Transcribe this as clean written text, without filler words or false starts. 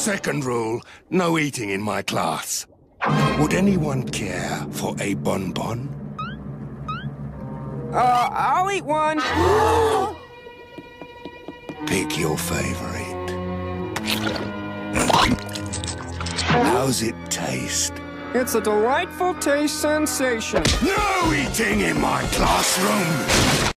Second rule, no eating in my class. Would anyone care for a bonbon? I'll eat one. Pick your favorite. How's it taste? It's a delightful taste sensation. No eating in my classroom!